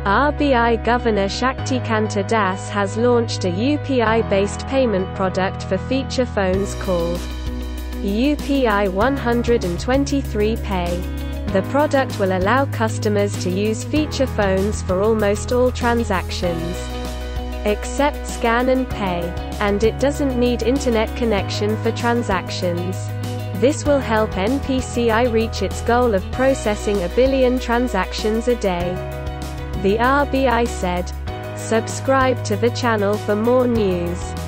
RBI Governor Shaktikanta Das has launched a UPI-based payment product for feature phones called UPI 123 Pay. The product will allow customers to use feature phones for almost all transactions, except scan and pay, and it doesn't need internet connection for transactions. This will help NPCI reach its goal of processing 1 billion transactions a day. The RBI said. Subscribe to the channel for more news.